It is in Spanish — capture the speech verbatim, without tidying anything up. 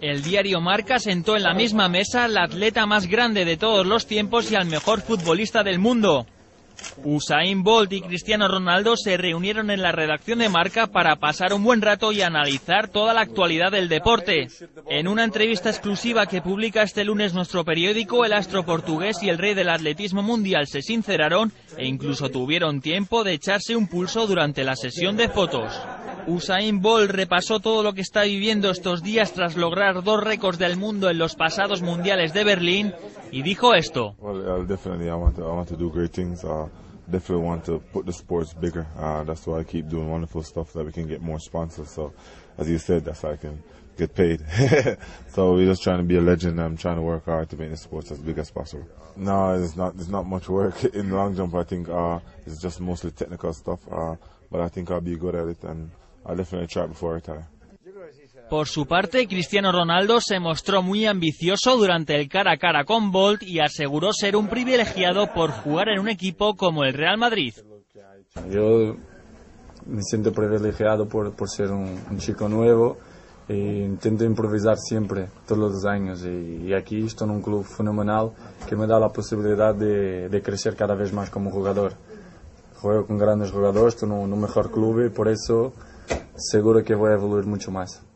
El diario Marca sentó en la misma mesa al atleta más grande de todos los tiempos y al mejor futbolista del mundo. Usain Bolt y Cristiano Ronaldo se reunieron en la redacción de Marca para pasar un buen rato y analizar toda la actualidad del deporte. En una entrevista exclusiva que publica este lunes nuestro periódico, el astro portugués y el rey del atletismo mundial se sinceraron e incluso tuvieron tiempo de echarse un pulso durante la sesión de fotos. Usain Bolt repasó todo lo que está viviendo estos días tras lograr dos récords del mundo en los pasados mundiales de Berlín y dijo esto. Well, definitely I want to, I want to do great things. Uh, definitely want to put the sports bigger. Uh, that's why I keep doing wonderful stuff so that we can get more sponsors. So, as you said, that's how I can get paid. So we're just trying to be a legend. I'm trying to work hard to make the sports as big as possible. No, it's not. There's not much work in long jump. I think uh, it's just mostly technical stuff. Uh, but I think I'll be good at it, and I'll definitely try before I retire. Por su parte, Cristiano Ronaldo se mostró muy ambicioso durante el cara a cara con Bolt y aseguró ser un privilegiado por jugar en un equipo como el Real Madrid. Yo me siento privilegiado por, por ser un, un chico nuevo e intento improvisar siempre, todos los años. Y, y aquí estoy en un club fenomenal que me da la posibilidad de, de crecer cada vez más como jugador. Juego con grandes jugadores, estoy en un, en un mejor club y por eso seguro que voy a evoluir mucho más.